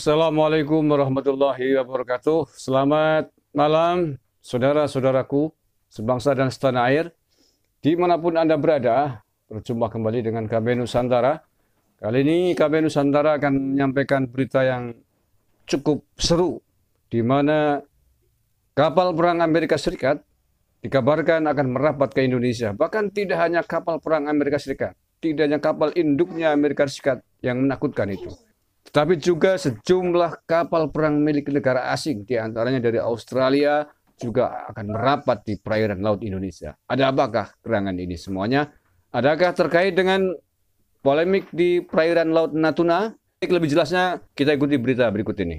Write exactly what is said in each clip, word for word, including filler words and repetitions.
Assalamualaikum warahmatullahi wabarakatuh. Selamat malam, saudara-saudaraku, sebangsa dan setanah air. Dimanapun Anda berada, berjumpa kembali dengan K B Nusantara. Kali ini K B Nusantara akan menyampaikan berita yang cukup seru, di mana kapal perang Amerika Serikat dikabarkan akan merapat ke Indonesia. Bahkan tidak hanya kapal perang Amerika Serikat, tidak hanya kapal induknya Amerika Serikat yang menakutkan itu, tetapi juga sejumlah kapal perang milik negara asing, diantaranya dari Australia, juga akan merapat di perairan laut Indonesia. Ada apakah gerangan ini semuanya? Adakah terkait dengan polemik di perairan laut Natuna? Lebih jelasnya kita ikuti berita berikut ini.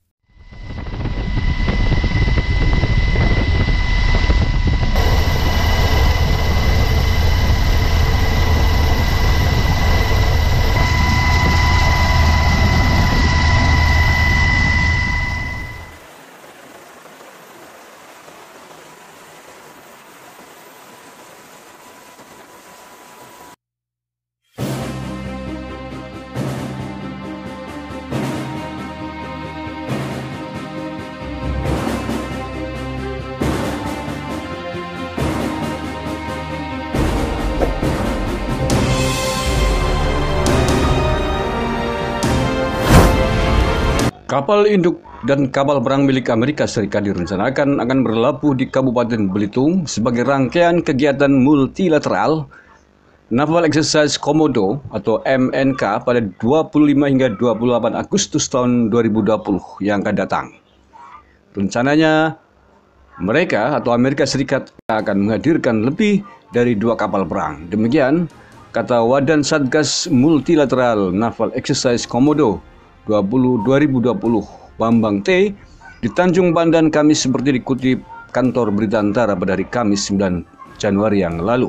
Kapal induk dan kapal perang milik Amerika Serikat direncanakan akan berlabuh di Kabupaten Belitung sebagai rangkaian kegiatan multilateral Naval Exercise Komodo atau M N K pada dua puluh lima hingga dua puluh delapan Agustus tahun dua ribu dua puluh yang akan datang. Rencananya mereka atau Amerika Serikat akan menghadirkan lebih dari dua kapal perang. Demikian kata Wadan Satgas Multilateral Naval Exercise Komodo dua ribu dua puluh Bambang T di Tanjung Pandan Kamis, seperti dikutip kantor berita Antara pada hari Kamis sembilan Januari yang lalu.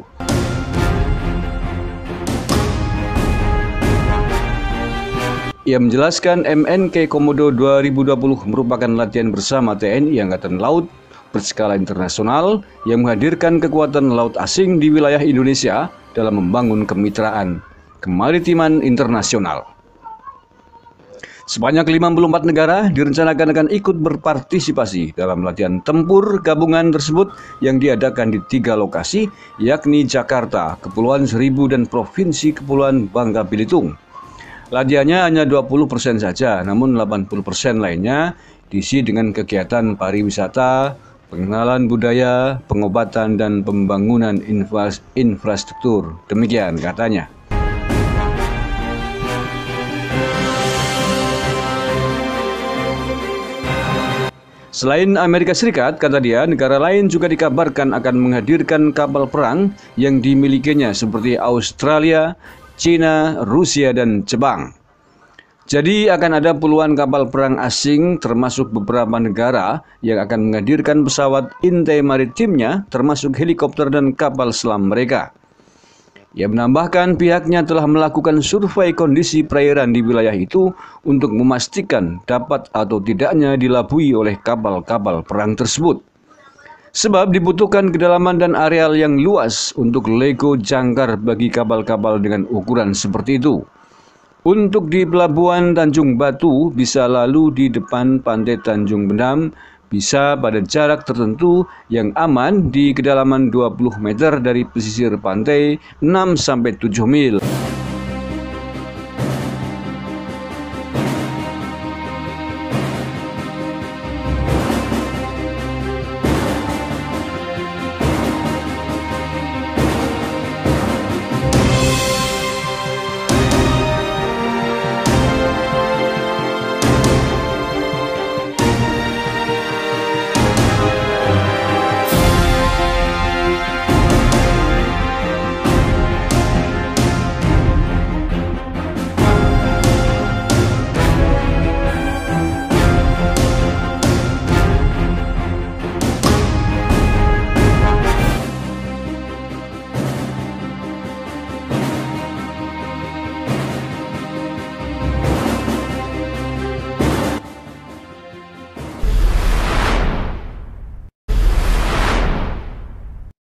Ia menjelaskan M N K Komodo dua ribu dua puluh merupakan latihan bersama T N I Angkatan Laut berskala internasional yang menghadirkan kekuatan laut asing di wilayah Indonesia dalam membangun kemitraan kemaritiman internasional. Sebanyak lima puluh empat negara direncanakan akan ikut berpartisipasi dalam latihan tempur gabungan tersebut yang diadakan di tiga lokasi, yakni Jakarta, Kepulauan Seribu, dan Provinsi Kepulauan Bangka Belitung. Latihannya hanya dua puluh persen saja, namun delapan puluh persen lainnya diisi dengan kegiatan pariwisata, pengenalan budaya, pengobatan, dan pembangunan infrastruktur. Demikian katanya. Selain Amerika Serikat, kata dia, negara lain juga dikabarkan akan menghadirkan kapal perang yang dimilikinya seperti Australia, China, Rusia, dan Jepang. Jadi akan ada puluhan kapal perang asing termasuk beberapa negara yang akan menghadirkan pesawat intai maritimnya termasuk helikopter dan kapal selam mereka. Ia menambahkan pihaknya telah melakukan survei kondisi perairan di wilayah itu untuk memastikan dapat atau tidaknya dilabui oleh kapal-kapal perang tersebut. Sebab dibutuhkan kedalaman dan areal yang luas untuk lego jangkar bagi kapal-kapal dengan ukuran seperti itu. Untuk di Pelabuhan Tanjung Batu bisa lalu di depan Pantai Tanjung Benam, bisa pada jarak tertentu yang aman di kedalaman dua puluh meter dari pesisir pantai enam sampai tujuh mil.